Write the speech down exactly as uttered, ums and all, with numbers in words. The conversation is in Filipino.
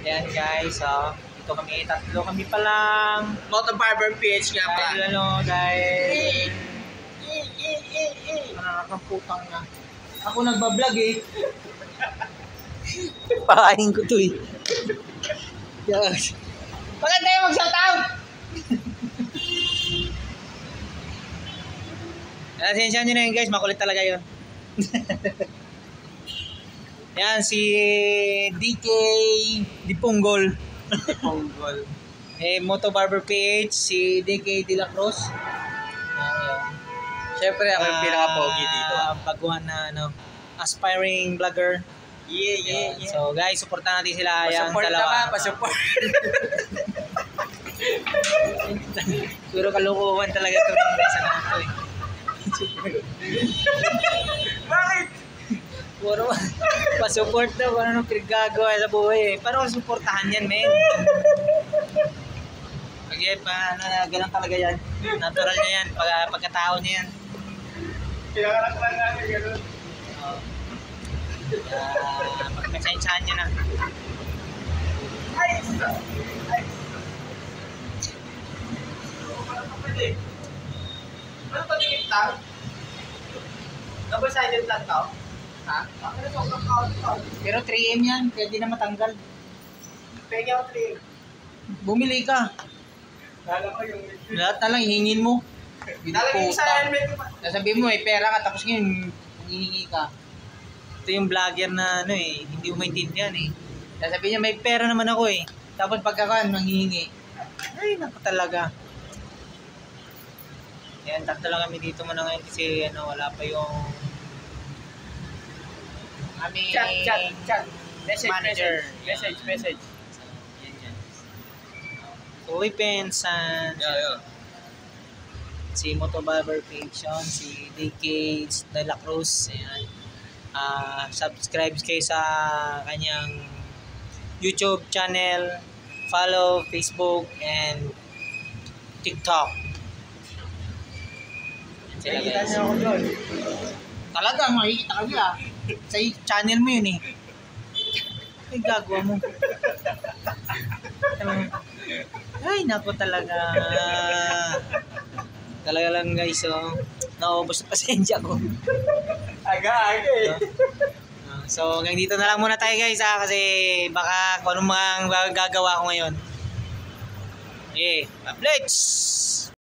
Ayan guys, so dito kami, tatlo kami pa lang. Moto Barber P H nga pa. Dahil ano, dahil... Ano, putang na. Ako nagbablog eh. Pakain ko to eh. Yes. Maganda yung mag-shout out! Asensya nyo na yun guys, makulit talaga yun. Yan si D K Dipunggol. Dipunggol. Eh, Moto Barber P H, si D K De La Cruz. Uh, Siyempre ako yung uh, pinaka-pogi dito. Baguhan na ano, aspiring vlogger. Yeah, yeah, yeah. So guys, supportan natin sila yung Pa-support dalawa. naman, pa-support. Puro kalukuhan talaga ito ng isa na ito eh. Bakit? Puro pa-support daw, ano nung pinagagawa sa buhay eh. Paano ko supportahan yan, men? Okay, pa, ano, ganun talaga yan. Natural niya yan, pag, pagkatao niya yan. Pinakarak lang natin gano'n. Uh, uh, Pagkasensyahan niya na. Ay! Ay! Ano to tingin lang? Double-sided lang to? Ha? Ano to? Pero three M yan, kaya di na matanggal. Pwede ako three. Bumili ka. Lala ko yung... Lahat na lang, hihingin mo. Nalagay yung sa helmet ko pa. Sasabihin mo, may pera ka, tapos ngayon, hihingi ka. Ito yung vlogger na, ano eh, hindi mo maintindihan eh. Sasabihin niya, may pera naman ako eh. Tapos pagkakaan, nanghihingi. Ay, naku talaga. Yan, tatlo lang kami dito muna ngayon kasi ano, wala pa yung aming Chat, chat, chat. Message, manager. message, message, message. So, yan yan. Uy, Pensan. Yeah, yeah. Si Moto Barber Page yun, si D K De La Cruz. Ayan. Uh, subscribe kayo sa kanyang YouTube channel, follow Facebook and TikTok. Sila guys. ako doon. Talaga, makikita ka nila. Sa channel mo yun eh. Ay, gagawa mo. Ay, naku talaga. Talaga lang guys, oh. Naubos na pasensya ko. Aga-aga eh. Uh, so, hanggang dito na lang muna tayo guys ha, kasi baka kung anong mga gagawa ko ngayon. Okay, let's